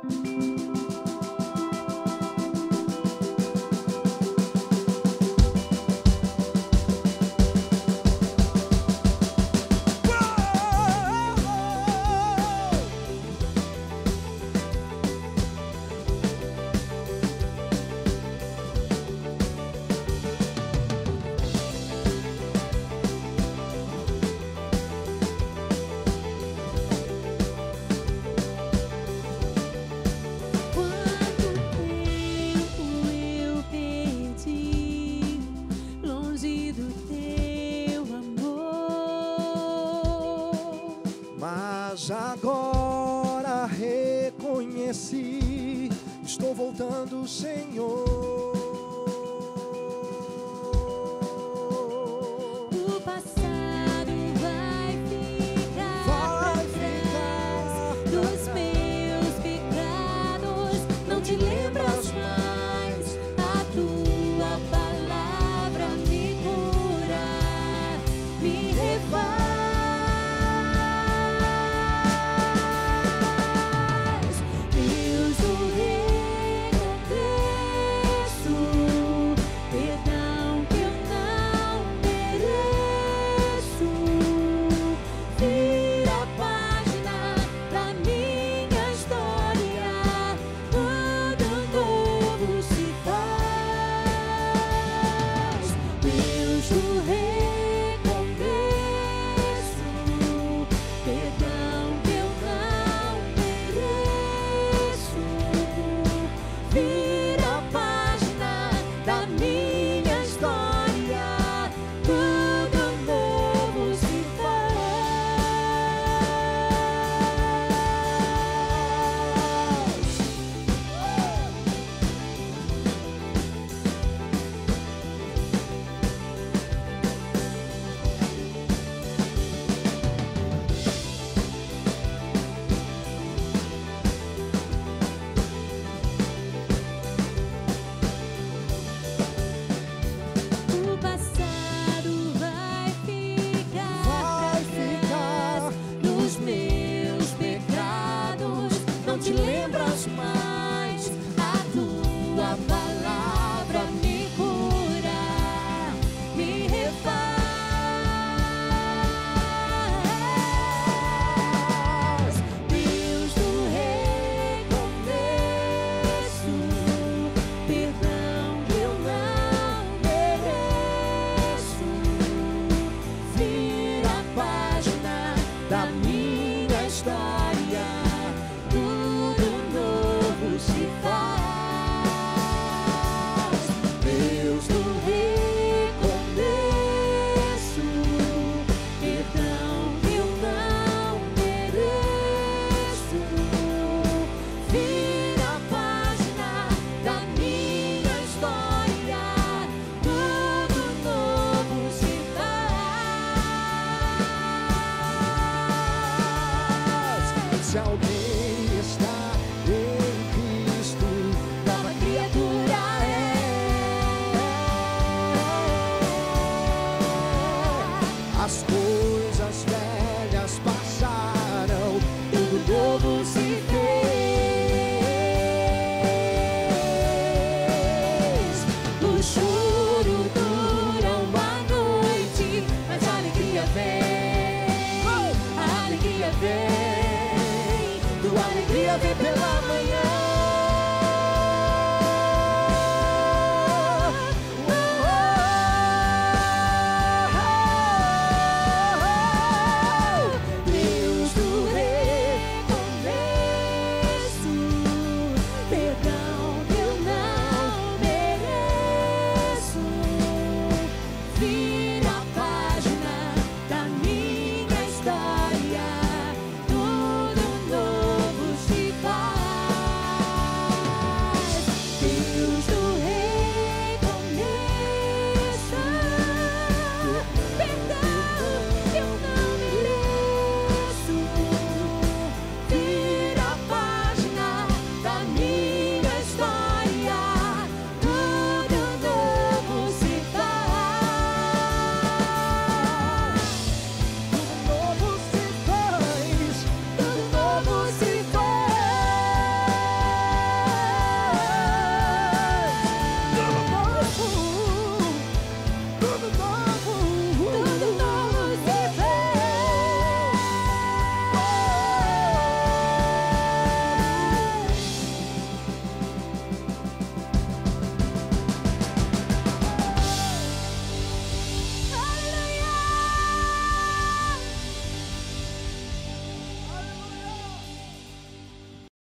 Agora reconheci, estou voltando, Senhor. O passado vai ficar dos meus pecados. Não te lembras mais, a tua palavra me cura, me refaz. Te lembras mais, a tua palavra me cura, me refaz. Deus do recomeço, perdão que eu não mereço, vira a página da minha história. Se faz, Deus do recomeço, perdão que eu não mereço, vira a página da minha história, tudo novo se faz. Se alguém está as coisas velhas passaram, tudo novo se fez. O choro dura uma noite, mas a alegria vem, a alegria vem, tua alegria vem.